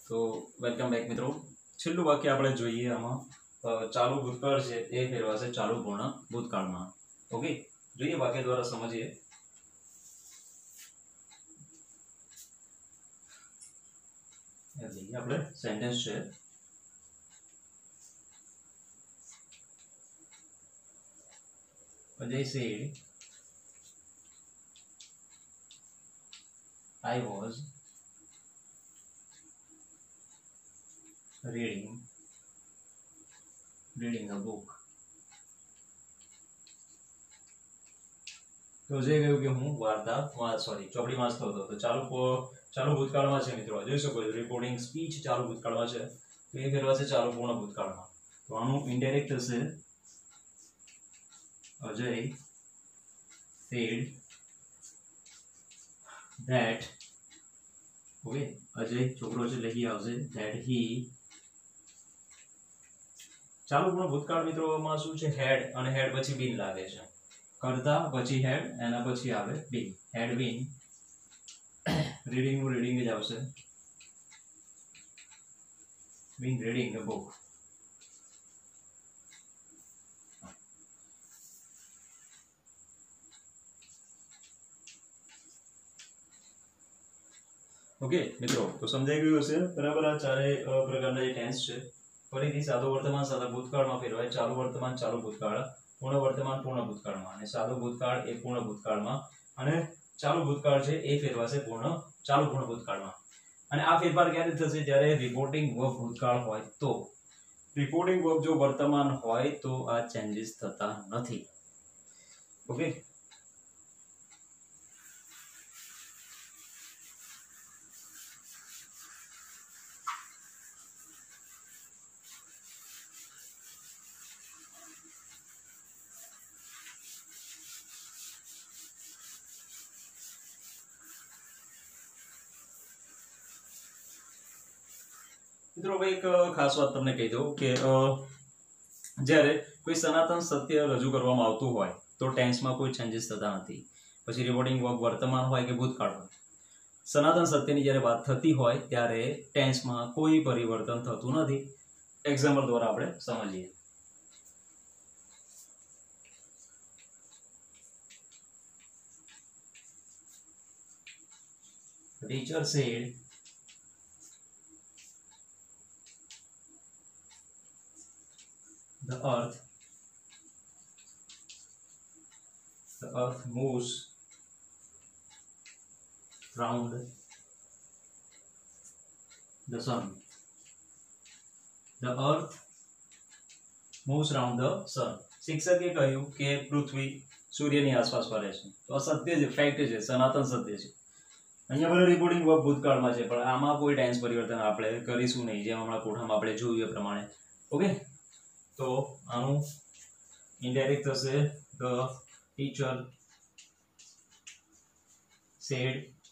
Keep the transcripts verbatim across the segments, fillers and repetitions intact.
तो welcome back મિત્રો। છેલ્લું વાક્ય આપણે જોઈએ આમાં ચાલુ ભૂતકાળ છે એ ફેરવાશે ચાલુ પૂર્ણ ભૂતકાળમાં। ઓકે, જોઈએ વાક્ય દ્વારા સમજીએ। આપણે સેન્ટેન્સ છે Ajay said I was reading reading a book। तो अजय कहूँ कि हूँ वार्ता सॉरी चौपड़ी वाँचतो હતો। तो चालू चालू भूतकाळમાં છે મિત્રો, જોઈ શકો છો રિપોર્ટિંગ સ્પીચ ચાલુ ભૂતકાળમાં છે, તો એ ફેરવાશે ચાલુ પૂર્ણ ભૂતકાળમાં। તો આનું ઇનડાયરેક્ટ થશે Ajay said that, okay, Ajay છોકરો છે લખી આવશે that he। ચાલુ પૂર્ણ ભૂતકાળ મિત્રોમાં શું છે, હેડ અને હેડ પછી બીન લાગે છે, કરતા પછી હેડ એના પછી આવે બીન, હેડ બીન। રીડિંગ નું રીડિંગ જ આવશે, been reading a book. Okay मित्रों, तो समझाई गયું હશે બરાબર। આ ચારે પ્રકારના જે ટેન્સ છે ફરીથી સાદો વર્તમાન સાદા ભૂતકાળમાં ફેરવાય, ચાલુ વર્તમાન ચાલુ ભૂતકાળ, પૂર્ણ વર્તમાન પૂર્ણ ભૂતકાળમાં, અને સાદો ભૂતકાળ એ પૂર્ણ ભૂતકાળમાં, અને ચાલુ ભૂતકાળ છે એ ફેરવાશે પૂર્ણ ચાલુ પૂર્ણ ભૂતકાળમાં। અને આ ફેરફાર ક્યારે થશે, જ્યારે રિપોર્ટિંગ વર્બ ભૂતકાળ હોય તો। રિપોર્ટિંગ વર્બ જો વર્તમાન હોય તો આ ચેન્જીસ થતા નથી। ઓકે, મિત્રો ભાઈ એક ખાસ વાત તમને કહી દઉં કે જ્યારે કોઈ સનાતન સત્ય રજૂ કરવામાં આવતું હોય તો ટેન્સમાં કોઈ ચેન્જીસ થતા નથી। પછી રિપોર્ટિંગ વર્બ વર્તમાન હોય કે ભૂતકાળ હોય, સનાતન સત્યની જ્યારે વાત થતી હોય ત્યારે ટેન્સમાં કોઈ પરિવર્તન થતું નથી। એક્ઝામ્પલ દ્વારા આપણે સમજીએ। Teacher said the earth the earth moves round the sun the earth moves round the sun। શિક્ષકે કહ્યું કે પૃથ્વી સૂર્યની આસપાસ ફરે છે, તો આ સત્ય છે, ફેક્ટ છે, સનાતન સત્ય છે। અહીંયા ભલે રિપોર્ટિંગ વર્બ ભૂતકાળમાં છે પણ આમાં કોઈ ટેન્સ પરિવર્તન આપણે કરીશું નહીં, જેમ હમણાં કોઠામાં આપણે જોયું એ પ્રમાણે। ઓકે, तो आनु इनडायरेक्ट થશે the teacher said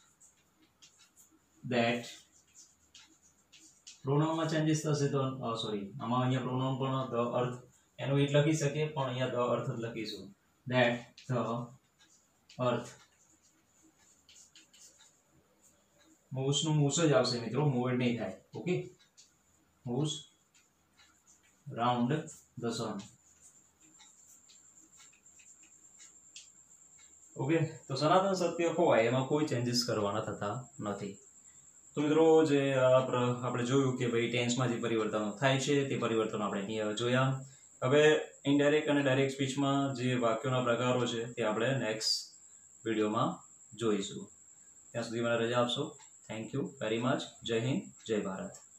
that। Pronoun માં ચેન્જીસ થશે તો સોરી આમાં અહીંયા પ્રોનાઉન પણ the earth એનો ઈટ લખી શકે, પણ અહીંયા the earth જ લખીશું, that the earth moves નું moves જ આવશે મિત્રો, move નહીં થાય। Okay, moves round the sun। Okay, तो सनातन सत्य હોય એમાં કોઈ ચેન્જીસ કરવાના થતા નથી। તો મિત્રો જે આપણે જોયું કે ભાઈ ટેન્સમાં જે પરિવર્તનો થાય છે તે પરિવર્તનો આપણે જોયા। હવે ઇનડાયરેક્ટ અને ડાયરેક્ટ સ્પીચમાં જે વાક્યોના પ્રકારો છે તે આપણે નેક્સ્ટ વિડીયોમાં જોઈશું। ત્યાં સુધી મને રજા આપશો। Thank you very much. જય હિન્દ, જય ભારત।